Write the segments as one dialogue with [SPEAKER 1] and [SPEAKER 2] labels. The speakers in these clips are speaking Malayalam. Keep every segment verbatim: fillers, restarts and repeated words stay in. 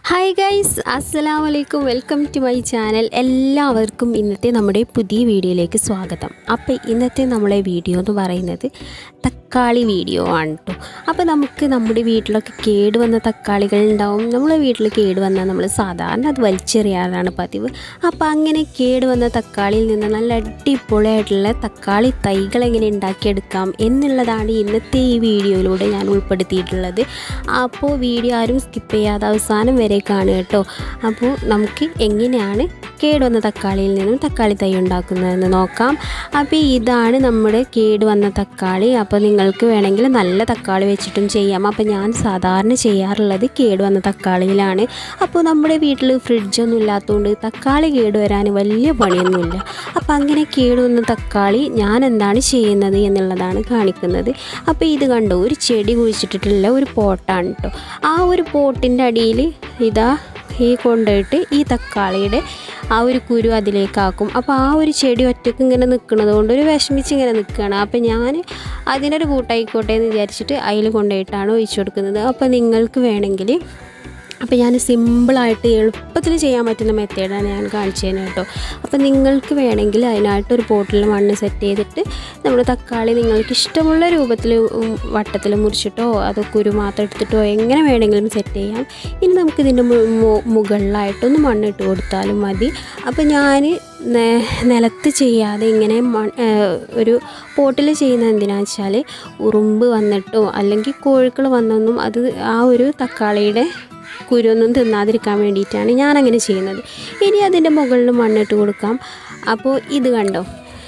[SPEAKER 1] ഹായ് ഗൈസ്, അസ്സലാമു അലൈക്കും. Welcome to my channel. എല്ലാവർക്കും ഇന്നത്തെ നമ്മുടെ പുതിയ വീഡിയോയിലേക്ക് സ്വാഗതം. അപ്പോൾ ഇന്നത്തെ നമ്മളെ വീഡിയോ എന്ന് പറയുന്നത് തക്കാളി വീഡിയോ ആണ് കേട്ടോ. അപ്പോൾ നമുക്ക് നമ്മുടെ വീട്ടിലൊക്കെ കേടുവന്ന തക്കാളികൾ ഉണ്ടാവും. നമ്മളെ വീട്ടിൽ കേടുവന്നാൽ നമ്മൾ സാധാരണ അത് വലിച്ചെറിയാറാണ് പതിവ്. അപ്പോൾ അങ്ങനെ കേടുവന്ന തക്കാളിയിൽ നിന്ന് നല്ല അടിപൊളിയായിട്ടുള്ള തക്കാളി തൈകൾ എങ്ങനെ ഉണ്ടാക്കിയെടുക്കാം എന്നുള്ളതാണ് ഇന്നത്തെ ഈ വീഡിയോയിലൂടെ ഞാൻ ഉൾപ്പെടുത്തിയിട്ടുള്ളത്. അപ്പോൾ വീഡിയോ ആരും സ്കിപ്പ് ചെയ്യാതെ അവസാനം വരെ കാണുക കേട്ടോ. അപ്പോൾ നമുക്ക് എങ്ങനെയാണ് കേടുവന്ന തക്കാളിയിൽ നിന്നും തക്കാളി തൈ ഉണ്ടാക്കുന്നതെന്ന് നോക്കാം. അപ്പോൾ ഇതാണ് നമ്മുടെ കേടുവന്ന തക്കാളി. അപ്പോൾ നിങ്ങൾക്ക് വേണമെങ്കിൽ നല്ല തക്കാളി വെച്ചിട്ടും ചെയ്യാം. അപ്പോൾ ഞാൻ സാധാരണ ചെയ്യാറുള്ളത് കേടുവന്ന തക്കാളിയിലാണ്. അപ്പോൾ നമ്മുടെ വീട്ടിൽ ഫ്രിഡ്ജൊന്നും ഇല്ലാത്തതുകൊണ്ട് തക്കാളി കേടുവരാൻ വലിയ പണിയൊന്നുമില്ല. അപ്പോൾ അങ്ങനെ കേടുവന്ന തക്കാളി ഞാൻ എന്താണ് ചെയ്യുന്നത് എന്നുള്ളതാണ് കാണിക്കുന്നത്. അപ്പോൾ ഇത് കണ്ടോ, ഒരു ചെടി കുഴിച്ചിട്ടിട്ടുള്ള ഒരു പോട്ടാണ് കേട്ടോ. ആ ഒരു പോട്ടിൻ്റെ അടിയിൽ ഇതാ ഈ കൊണ്ടുപോയിട്ട് ഈ തക്കാളിയുടെ ആ ഒരു കുരു അതിലേക്കാക്കും. അപ്പോൾ ആ ഒരു ചെടി ഒറ്റയ്ക്ക് ഇങ്ങനെ നിൽക്കുന്നത് കൊണ്ട് ഒരു വിഷമിച്ച് ഇങ്ങനെ നിൽക്കുകയാണ്. അപ്പോൾ ഞാൻ അതിനൊരു കൂട്ടായിക്കോട്ടെ എന്ന് വിചാരിച്ചിട്ട് അതിൽ കൊണ്ടുപോയിട്ടാണ് ഒഴിച്ചു കൊടുക്കുന്നത്. അപ്പോൾ നിങ്ങൾക്ക് വേണമെങ്കിൽ, അപ്പോൾ ഞാൻ സിമ്പിളായിട്ട് എളുപ്പത്തിൽ ചെയ്യാൻ പറ്റുന്ന മെത്തേഡാണ് ഞാൻ കാണിച്ചു തരുന്നത് കേട്ടോ. അപ്പോൾ നിങ്ങൾക്ക് വേണമെങ്കിൽ അതിനായിട്ടൊരു പോട്ടിൽ മണ്ണ് സെറ്റ് ചെയ്തിട്ട് നമ്മൾ തക്കാളി നിങ്ങൾക്ക് ഇഷ്ടമുള്ള രൂപത്തിൽ വട്ടത്തിൽ മുറിച്ചിട്ടോ അതോ കുരു മാത്രം എടുത്തിട്ടോ എങ്ങനെ വേണമെങ്കിലും സെറ്റ് ചെയ്യാം. ഇനി നമുക്കിതിൻ്റെ മുകളിലായിട്ടൊന്ന് മണ്ണിട്ട് കൊടുത്താലും മതി. അപ്പോൾ ഞാൻ നിലത്ത് ചെയ്യാതെ ഇങ്ങനെ ഒരു പോട്ടിൽ ചെയ്യുന്നത് എന്തിനാണെന്ന് വെച്ചാൽ ഉറുമ്പ് വന്നിട്ടോ അല്ലെങ്കിൽ കോഴികൾ വന്നൊന്നും അത് ആ ഒരു തക്കാളിയുടെ കുരുവൊന്നും തിന്നാതിരിക്കാൻ വേണ്ടിയിട്ടാണ് ഞാനങ്ങനെ ചെയ്യുന്നത്. ഇനി അതിൻ്റെ മുകളിൽ മണ്ണിട്ട് കൊടുക്കാം. അപ്പോൾ ഇത് കണ്ടോ,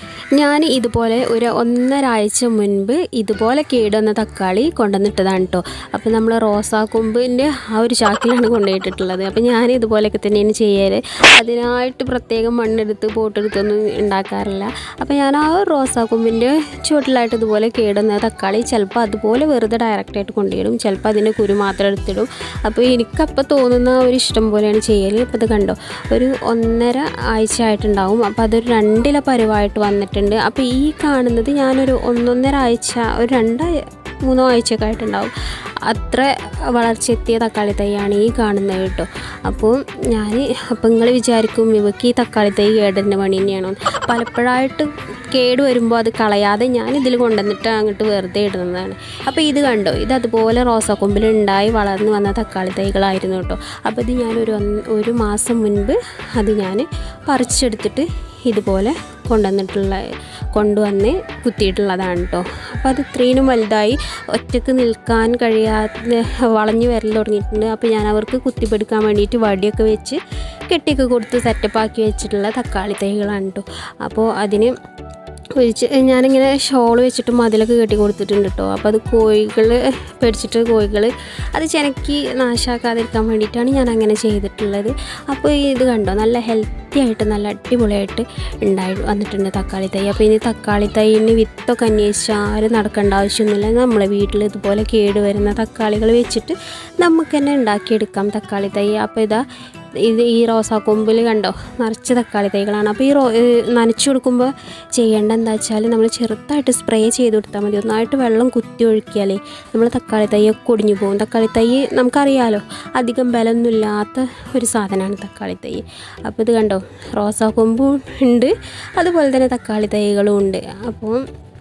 [SPEAKER 1] ഞാൻ ഇതുപോലെ ഒരു ഒന്നരാഴ്ച മുൻപ് ഇതുപോലെ കേടുവന്ന തക്കാളി കൊണ്ടുവന്നിട്ടതാണ് കേട്ടോ. അപ്പോൾ നമ്മൾ റോസാക്കൊമ്പിൻ്റെ ആ ഒരു ചാക്കിലാണ് കൊണ്ടുപോയിട്ടുള്ളത്. അപ്പോൾ ഞാൻ ഇതുപോലെയൊക്കെ തന്നെയാണ് ചെയ്യാറ്. അതിനായിട്ട് പ്രത്യേകം മണ്ണെടുത്ത് പോട്ടെടുത്തൊന്നും ഉണ്ടാക്കാറില്ല. അപ്പോൾ ഞാൻ ആ റോസാക്കൊമ്പിൻ്റെ ചുവട്ടിലായിട്ട് ഇതുപോലെ കേടുവന്ന തക്കാളി ചിലപ്പോൾ അതുപോലെ വെറുതെ ഡയറക്റ്റായിട്ട് കൊണ്ടുപോയിടും, ചിലപ്പോൾ അതിൻ്റെ കുരു മാത്രം എടുത്തിടും. അപ്പോൾ എനിക്കപ്പോൾ തോന്നുന്ന ഒരു ഇഷ്ടം പോലെയാണ് ചെയ്യൽ. ഇപ്പോൾ ഇത് കണ്ടോ, ഒരു ഒന്നര ആഴ്ച ആയിട്ടുണ്ടാവും. അപ്പോൾ അതൊരു രണ്ടില പരുവായിട്ട് വന്നിട്ട്. അപ്പോൾ ഈ കാണുന്നത് ഞാനൊരു ഒന്നൊന്നര ആഴ്ച ഒരു രണ്ടോ മൂന്നോ ആഴ്ചയൊക്കെ ആയിട്ടുണ്ടാവും. അത്ര വളർച്ചയെത്തിയ തക്കാളി തൈയാണ് ഈ കാണുന്നത് കേട്ടോ. അപ്പോൾ ഞാൻ അപ്പോൾ നിങ്ങൾ വിചാരിക്കും ഇവയ്ക്ക് ഈ തക്കാളി തൈ കേടൻ്റെ പണി തന്നെയാണോ. പലപ്പോഴായിട്ട് കേട് വരുമ്പോൾ അത് കളയാതെ ഞാൻ ഇതിൽ കൊണ്ടുവന്നിട്ട് അങ്ങോട്ട് വെറുതെ ഇടുന്നതാണ്. അപ്പോൾ ഇത് കണ്ടോ, ഇത് അതുപോലെ റോസാക്കൊമ്പിൽ ഉണ്ടായി വളർന്നു വന്ന തക്കാളി തൈകളായിരുന്നു കേട്ടോ. അപ്പോൾ ഇത് ഞാനൊരു ഒരു മാസം മുൻപ് അത് ഞാൻ പറിച്ചെടുത്തിട്ട് ഇതുപോലെ കൊണ്ടുവന്നിട്ടുള്ള കൊണ്ടുവന്ന് കുത്തിയിട്ടുള്ളതാണ് കേട്ടോ. അപ്പോൾ അത് ഇത്രയും വലുതായി ഒറ്റയ്ക്ക് നിൽക്കാൻ കഴിയാതെ വളഞ്ഞു വരൽ തുടങ്ങിയിട്ടുണ്ട്. അപ്പോൾ ഞാൻ അവർക്ക് കുത്തിപ്പിടിക്കാൻ വേണ്ടിയിട്ട് വടിയൊക്കെ വെച്ച് കെട്ടിയൊക്കെ കൊടുത്ത് സെറ്റപ്പാക്കി വെച്ചിട്ടുള്ള തക്കാളി തൈകളാണ് കേട്ടോ. അപ്പോൾ അതിന് ഒഴിച്ച് ഞാനിങ്ങനെ ഷോൾ വെച്ചിട്ട് മതിലൊക്കെ കെട്ടി കൊടുത്തിട്ടുണ്ട് കേട്ടോ. അപ്പോൾ അത് കോഴികൾ പേടിച്ചിട്ട് കോഴികൾ അത് ചെനക്കി നാശാക്കാതിരിക്കാൻ വേണ്ടിയിട്ടാണ് ഞാൻ അങ്ങനെ ചെയ്തിട്ടുള്ളത്. അപ്പോൾ ഇത് കണ്ടോ, നല്ല ഹെൽത്തി ആയിട്ട് നല്ല അടിപൊളിയായിട്ട് ഉണ്ടായി വന്നിട്ടുണ്ട് തക്കാളി തൈ. അപ്പോൾ ഇനി തക്കാളി തൈന് വിത്തൊക്കെ അന്വേഷിച്ച് ആരും നടക്കേണ്ട ആവശ്യമൊന്നുമില്ല. നമ്മളെ വീട്ടിൽ ഇതുപോലെ കേടുവരുന്ന തക്കാളികൾ വെച്ചിട്ട് നമുക്ക് തന്നെ ഉണ്ടാക്കിയെടുക്കാം തക്കാളി തൈ. അപ്പോൾ ഇതാ ഇത് ഈ റോസാക്കൊമ്പിൽ കണ്ടോ നിറച്ച് തക്കാളി തൈകളാണ്. അപ്പോൾ ഈ റോ നനച്ചു കൊടുക്കുമ്പോൾ ചെയ്യേണ്ട എന്താ വെച്ചാൽ നമ്മൾ ചെറുതായിട്ട് സ്പ്രേ ചെയ്ത് കൊടുത്താൽ മതി. ഒന്നായിട്ട് വെള്ളം കുത്തി ഒഴിക്കിയാലേ നമ്മൾ തക്കാളി തൈയൊക്കെ ഒടിഞ്ഞു പോകും. തക്കാളി തൈ നമുക്കറിയാലോ അധികം ബലമൊന്നും ഇല്ലാത്ത ഒരു സാധനമാണ് തക്കാളി തൈ. അപ്പോൾ ഇത് കണ്ടോ, റോസാക്കൊമ്പും ഉണ്ട്, അതുപോലെ തന്നെ തക്കാളി തൈകളും ഉണ്ട്. അപ്പോൾ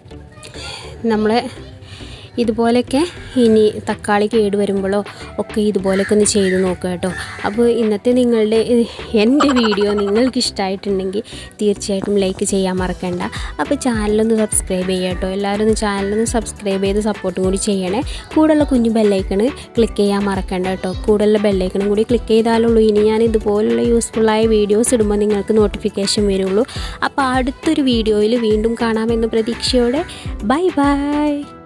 [SPEAKER 1] നമ്മളെ ഇതുപോലെയൊക്കെ ഇനി തക്കാളി കേട് വരുമ്പോഴോ ഒക്കെ ഇതുപോലെയൊക്കെ ഒന്ന് ചെയ്ത് നോക്കുക കേട്ടോ. അപ്പോൾ ഇന്നത്തെ നിങ്ങളുടെ എൻ്റെ വീഡിയോ നിങ്ങൾക്ക് ഇഷ്ടമായിട്ടുണ്ടെങ്കിൽ തീർച്ചയായിട്ടും ലൈക്ക് ചെയ്യാൻ മറക്കണ്ട. അപ്പോൾ ചാനലൊന്ന് സബ്സ്ക്രൈബ് ചെയ്യുക കേട്ടോ. എല്ലാവരും ഒന്ന് ചാനലൊന്ന് സബ്സ്ക്രൈബ് ചെയ്ത് സപ്പോർട്ടും കൂടി ചെയ്യണേ. കൂടെയുള്ള കുഞ്ഞു ബെല്ലൈക്കണ് ക്ലിക്ക് ചെയ്യാൻ മറക്കണ്ട കേട്ടോ. കൂടെയുള്ള ബെല്ലൈക്കണും കൂടി ക്ലിക്ക് ചെയ്താലുള്ളൂ ഇനി ഞാൻ ഇതുപോലുള്ള യൂസ്ഫുള്ളായ വീഡിയോസ് ഇടുമ്പോൾ നിങ്ങൾക്ക് നോട്ടിഫിക്കേഷൻ വരുള്ളൂ. അപ്പോൾ അടുത്തൊരു വീഡിയോയിൽ വീണ്ടും കാണാമെന്ന പ്രതീക്ഷയോടെ ബൈ ബൈ.